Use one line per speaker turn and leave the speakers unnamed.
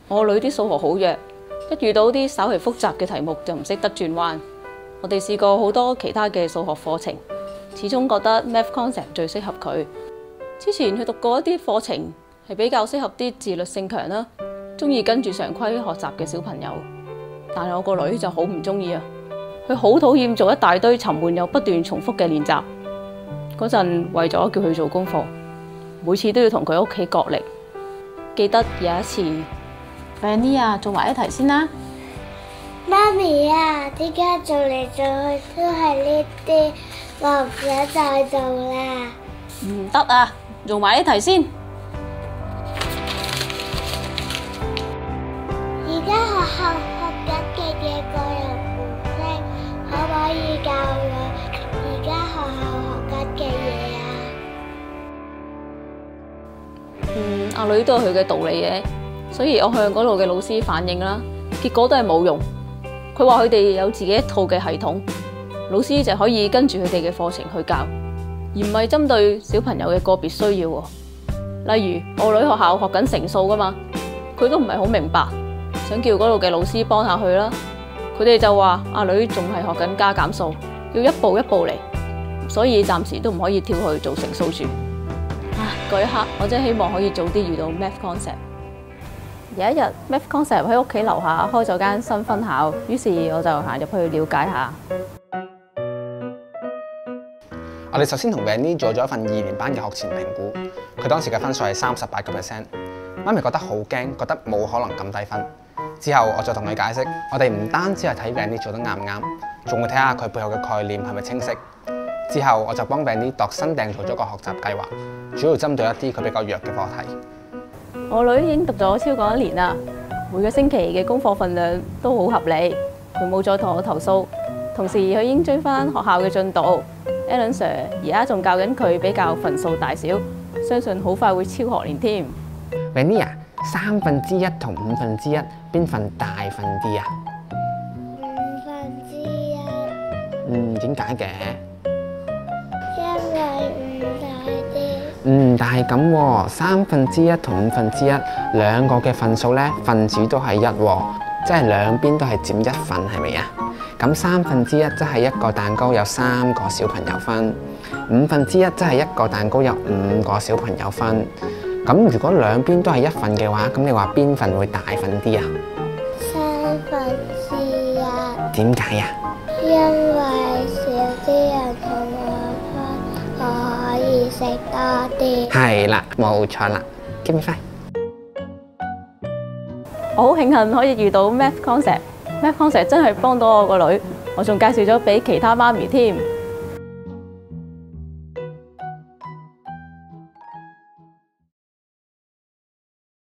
我女啲數學好弱，一遇到啲稍為複雜嘅題目就唔識得轉彎。我哋試過好多其他嘅數學課程，始終覺得 Math Concept 最適合佢。之前佢讀過一啲課程係比較適合啲自律性強啦，中意跟住常規學習嘅小朋友。但係我個女就好唔中意啊，佢好討厭做一大堆沉悶又不斷重複嘅練習。嗰陣為咗叫佢做功課，每次都要同佢屋企角力。記得有一次 Vanny 啊，做埋一題先啦。
媽咪啊，點解做嚟做去都係呢啲，我唔想再做啦。
唔得啊，做埋呢題先。
而家學校學緊嘅嘢個人唔識，可唔可以教我而家學校學緊嘅嘢啊？
阿女都有佢嘅道理嘅，所以我向嗰度嘅老師反映啦，結果都係冇用。佢話佢哋有自己一套嘅系統，老師就可以跟住佢哋嘅課程去教，而唔係針對小朋友嘅個別需要。例如我女學校學緊乘數噶嘛，佢都唔係好明白，想叫嗰度嘅老師幫下佢啦。佢哋就話阿女仲係學緊加減數，要一步一步嚟，所以暫時都唔可以跳去做乘數住。嗰一刻我真係希望可以早啲遇到 Math Concept。有一日 Math Concept 喺屋企樓下開咗間新分校，於是我就行入去了解下。
我哋首先同 Vanny 做咗一份2年班嘅學前評估，佢當時嘅分數係38%。媽咪覺得好驚，覺得冇可能咁低分。之後我就同佢解釋，我哋唔單止係睇 Vanny 做得啱唔啱，仲會睇下佢背後嘅概念係咪清晰。之後我就幫 Vanny 度身訂做咗個學習計劃，主要針對一啲佢比較弱嘅課題。
我女已經讀咗超過1年啦，每個星期嘅功課份量都好合理，佢冇再同我投訴。同時佢已經追翻學校嘅進度 ，Alan Sir 而家仲教緊佢比較分數大小，相信好快會超學年添。
Vanny 啊，1/3同1/5，邊份大份啲啊
1/5。
點解嘅？
因為5大啲。
但係咁喎，1/3同1/5，兩個嘅份數咧，分子都係1喎，即係兩邊都係佔1份，係咪啊？咁1/3即係一個蛋糕有3個小朋友分，1/5即係一個蛋糕有5個小朋友分。咁如果兩邊都係1份嘅話，咁你話邊份會大份啲啊
1/3。
點解啊？
因為少啲人同我分，我可以食多啲。
係啦，冇錯啦。Give me 5。
我好慶幸可以遇到 Math Concept，Math Concept 真係幫到我個女，我仲介紹咗俾其他媽咪添。